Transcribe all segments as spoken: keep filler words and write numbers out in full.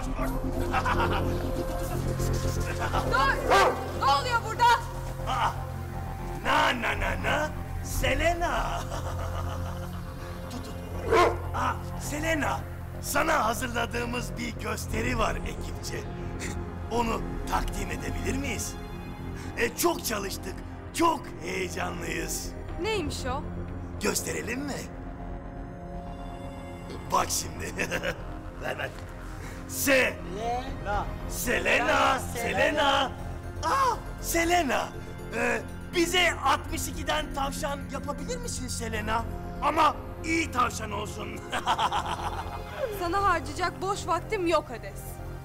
Dur! Ne oluyor burada? Aa, na na na na, Selena. Tut tut. Aa, Selena, sana hazırladığımız bir gösteri var ekipçe. Onu takdim edebilir miyiz? E, çok çalıştık, çok heyecanlıyız. Neymiş o? Gösterelim mi? Bak şimdi. Ver ver. Selena. Selena. Selena. Aa, Selena. Ee, bize altmış ikiden tavşan yapabilir misin Selena? Ama iyi tavşan olsun. Sana harcayacak boş vaktim yok Hades.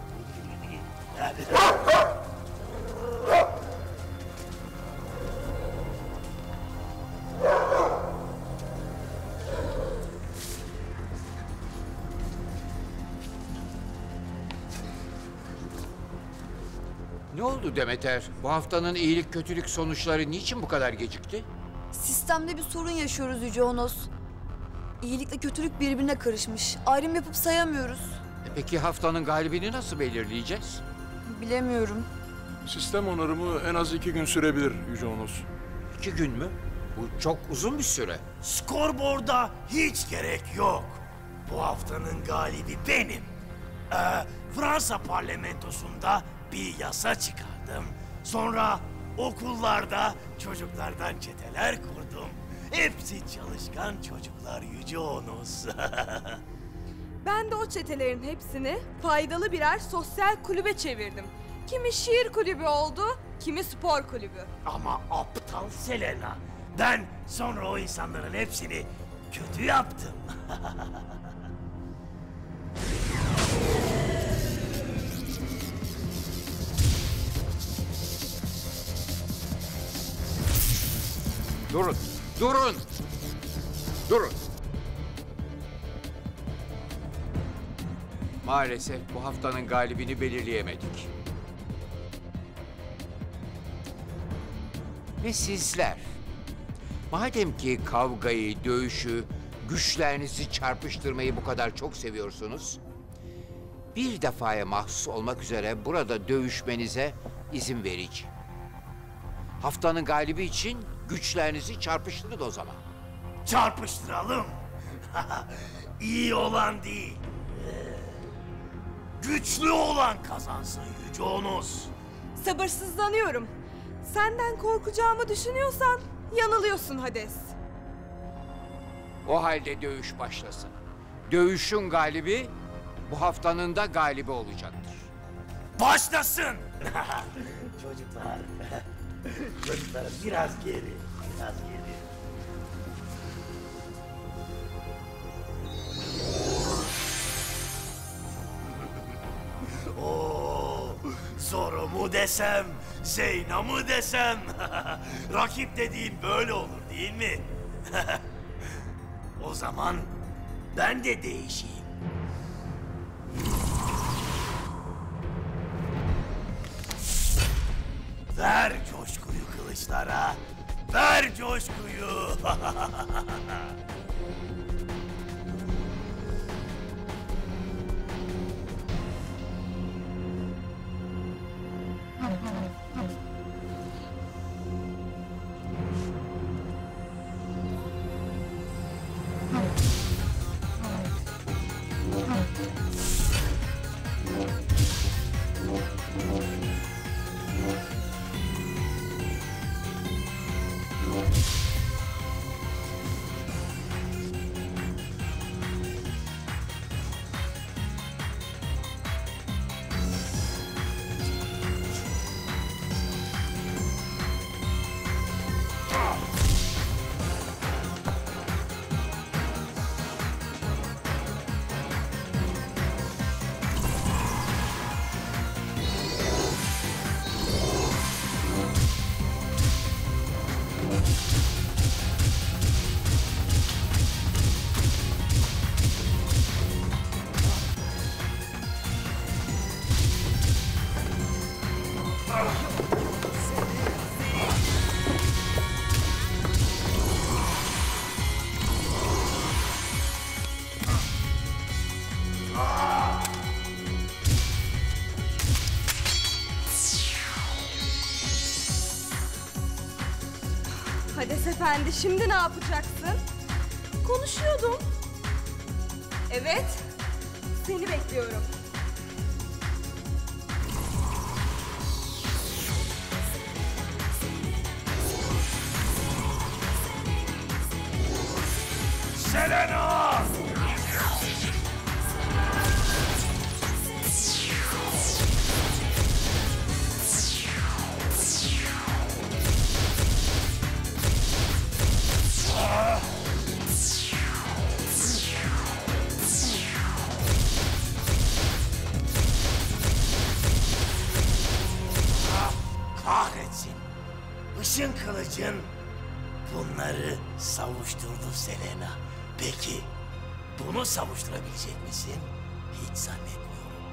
Ne oldu Demeter? Bu haftanın iyilik kötülük sonuçları niçin bu kadar gecikti? Sistemde bir sorun yaşıyoruz Yüce Onos. İyilikle kötülük birbirine karışmış. Ayrım yapıp sayamıyoruz. E peki haftanın galibini nasıl belirleyeceğiz? Bilemiyorum. Sistem onarımı en az iki gün sürebilir Yüce Onos. İki gün mü? Bu çok uzun bir süre. Skorboard'a hiç gerek yok. Bu haftanın galibi benim. Ee, Fransa parlamentosunda bir yasa çıkardım. Sonra okullarda çocuklardan çeteler kurdum. Hepsi çalışkan çocuklar Yüce Onos. Ben de o çetelerin hepsini faydalı birer sosyal kulübe çevirdim. Kimi şiir kulübü oldu, kimi spor kulübü. Ama aptal Selena. Ben sonra o insanların hepsini kötü yaptım. Durun, durun, durun. Maalesef bu haftanın galibini belirleyemedik. Ve sizler, madem ki kavgayı, dövüşü, güçlerinizi çarpıştırmayı bu kadar çok seviyorsunuz, bir defaya mahsus olmak üzere burada dövüşmenize izin vereceğim. Haftanın galibi için güçlerinizi çarpıştırın o zaman. Çarpıştıralım. İyi olan değil. Güçlü olan kazansın Yüce Onos. Sabırsızlanıyorum. Senden korkacağımı düşünüyorsan yanılıyorsun Hades. O halde dövüş başlasın. Dövüşün galibi bu haftanın da galibi olacaktır. Başlasın. Çocuklar. Çocuklar biraz geri. Biraz geri. Oo, Zoro mu desem, Zeyna mı desem? Rakip dediğin böyle olur değil mi? O zaman ben de değişeyim. Ver coşkuyu kılıçlara, ver coşkuyu. Hades Efendi, şimdi ne yapacaksın? Konuşuyordum. Evet, seni bekliyorum. Selena! Kahretsin. Işın kılıcın bunları savuşturdu Selena. Peki bunu savuşturabilecek misin? Hiç zannetmiyorum.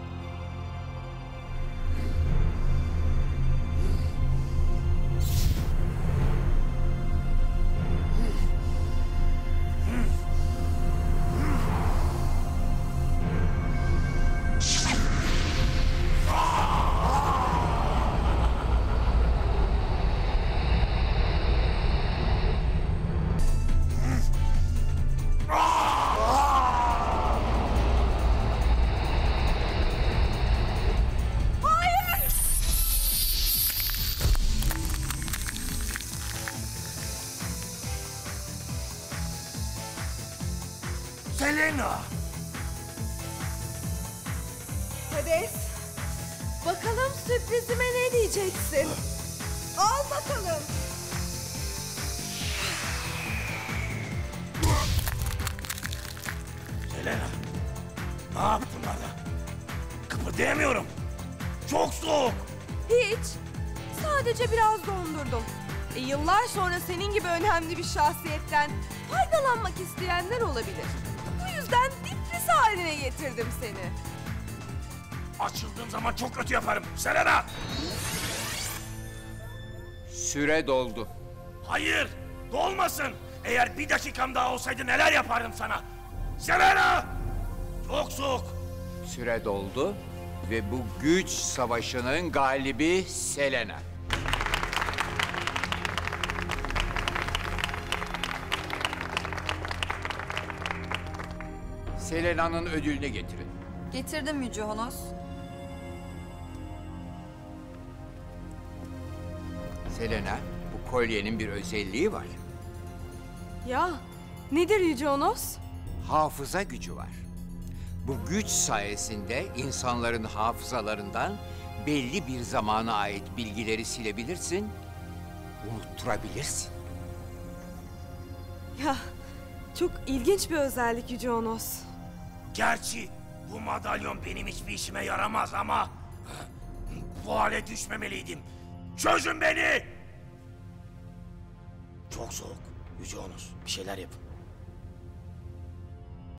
Selena! Hades, bakalım sürprizime ne diyeceksin? Al bakalım. Selena! Ne yaptın bana? Kıpırdayamıyorum. Çok soğuk. Hiç. Sadece biraz dondurdum. E, yıllar sonra senin gibi önemli bir şahsiyetten faydalanmak isteyenler olabilir. Bu yüzden diplis haline getirdim seni. Açıldığım zaman çok kötü yaparım. Selena! Süre doldu. Hayır! Dolmasın! Eğer bir dakikam daha olsaydı neler yapardım sana? Selena! Çok soğuk. Süre doldu ve bu güç savaşının galibi Selena. Selena'nın ödülünü getirin. Getirdim Yüce Honos. Selena, bu kolyenin bir özelliği var. Ya, nedir Yüce Onos? Hafıza gücü var. Bu güç sayesinde insanların hafızalarından belli bir zamana ait bilgileri silebilirsin, unutturabilirsin. Ya, çok ilginç bir özellik Yüce Onos. Gerçi bu madalyon benim hiçbir işime yaramaz ama... bu hale düşmemeliydim. Çözün beni! Çok soğuk. Yüce Onos, bir şeyler yapın.